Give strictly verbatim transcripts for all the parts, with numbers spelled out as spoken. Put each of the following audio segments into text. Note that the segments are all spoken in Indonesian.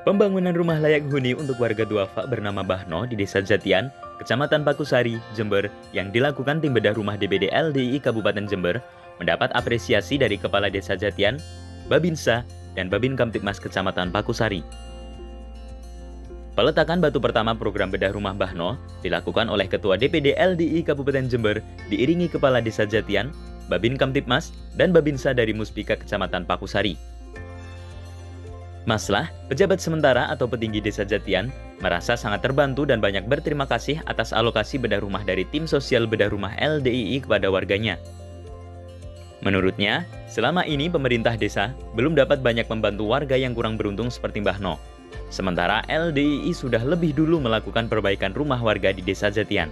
Pembangunan rumah layak huni untuk warga duafa bernama Bahno di Desa Jatian, Kecamatan Pakusari, Jember, yang dilakukan tim bedah rumah D B D L D I Kabupaten Jember, mendapat apresiasi dari Kepala Desa Jatian, Babinsa, dan Babin Kamtibmas Kecamatan Pakusari. Peletakan batu pertama program bedah rumah Bahno dilakukan oleh Ketua D P D L D I Kabupaten Jember, diiringi Kepala Desa Jatian, Babin Kamtibmas, dan Babinsa dari Muspika Kecamatan Pakusari. Maslah, pejabat sementara atau petinggi Desa Jatian, merasa sangat terbantu dan banyak berterima kasih atas alokasi bedah rumah dari tim sosial bedah rumah L D I I kepada warganya. Menurutnya, selama ini pemerintah desa belum dapat banyak membantu warga yang kurang beruntung seperti Mbah No. Sementara L D I I sudah lebih dulu melakukan perbaikan rumah warga di Desa Jatian.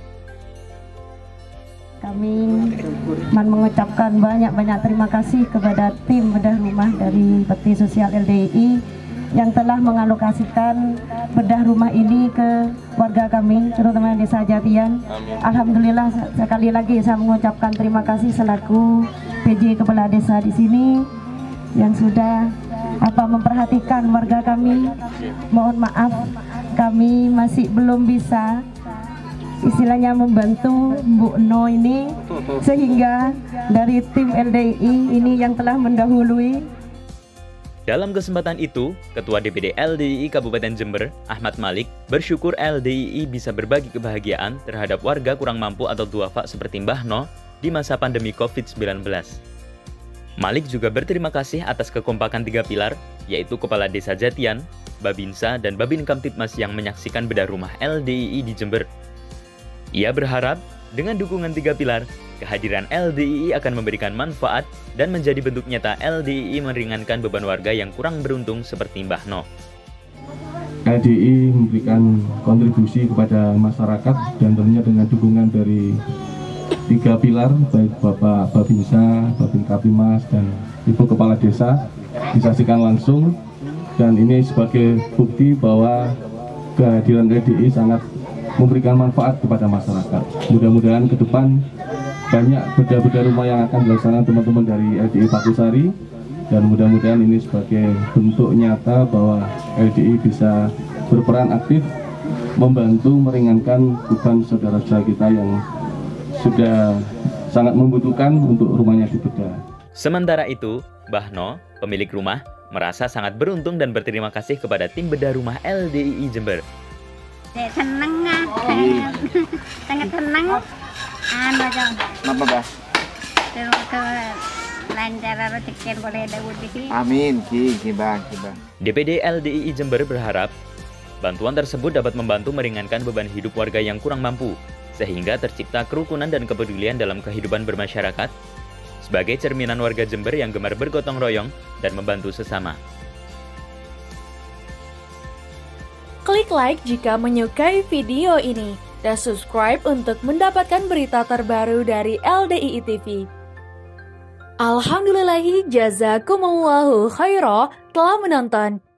Kami mengucapkan banyak-banyak terima kasih kepada tim bedah rumah dari Bakti Sosial L D I I yang telah mengalokasikan bedah rumah ini ke warga kami, terutama Desa Jatian. Alhamdulillah, sekali lagi saya mengucapkan terima kasih selaku P J Kepala Desa di sini yang sudah apa memperhatikan warga kami. Mohon maaf, kami masih belum bisa istilahnya membantu Bu No ini, sehingga dari tim L D I I ini yang telah mendahului. Dalam kesempatan itu, Ketua D P D L D I I Kabupaten Jember, Ahmad Malik, bersyukur L D I I bisa berbagi kebahagiaan terhadap warga kurang mampu atau duafa seperti Mbah No di masa pandemi COVID sembilan belas. Malik juga berterima kasih atas kekompakan tiga pilar, yaitu Kepala Desa Jatian, Babinsa, dan Babin Kamtibmas yang menyaksikan bedah rumah L D I I di Jember. Ia berharap dengan dukungan tiga pilar, kehadiran L D I I akan memberikan manfaat dan menjadi bentuk nyata L D I I meringankan beban warga yang kurang beruntung seperti Mbah No. L D I I memberikan kontribusi kepada masyarakat dan tentunya dengan dukungan dari tiga pilar, baik Bapak Babinsa, Babin Kamtibmas, dan Ibu Kepala Desa disaksikan langsung, dan ini sebagai bukti bahwa kehadiran L D I I sangat memberikan manfaat kepada masyarakat. Mudah-mudahan ke depan banyak bedah-bedah rumah yang akan dilaksanakan teman-teman dari L D I Pakusari, dan mudah-mudahan ini sebagai bentuk nyata bahwa L D I bisa berperan aktif membantu meringankan beban saudara-saudara kita yang sudah sangat membutuhkan untuk rumahnya dibedah. Sementara itu, Mbah No, pemilik rumah, merasa sangat beruntung dan berterima kasih kepada tim bedah rumah L D I I Jember. Saya senang, sangat senang. Anu aja. Apa bah? Terus ke lancar rezeki boleh Daud di sini. Amin, ki, ki bang, ki bang. D P D L D I I Jember berharap bantuan tersebut dapat membantu meringankan beban hidup warga yang kurang mampu, sehingga tercipta kerukunan dan kepedulian dalam kehidupan bermasyarakat, sebagai cerminan warga Jember yang gemar bergotong royong dan membantu sesama. Klik like jika menyukai video ini, dan subscribe untuk mendapatkan berita terbaru dari L D I I T V. Alhamdulillahi jazakumullahu khairah telah menonton.